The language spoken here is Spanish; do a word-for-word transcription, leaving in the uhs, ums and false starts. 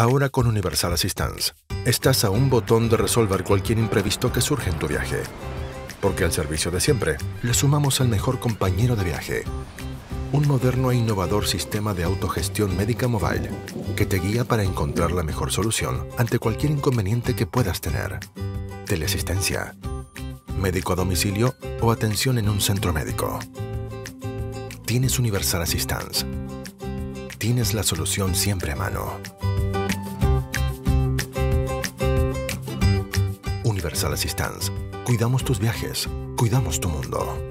Ahora con Universal Assistance, estás a un botón de resolver cualquier imprevisto que surge en tu viaje. Porque al servicio de siempre, le sumamos al mejor compañero de viaje. Un moderno e innovador sistema de autogestión médica mobile que te guía para encontrar la mejor solución ante cualquier inconveniente que puedas tener. Teleasistencia, médico a domicilio o atención en un centro médico. Tienes Universal Assistance. Tienes la solución siempre a mano. Universal Assistance. Cuidamos tus viajes. Cuidamos tu mundo.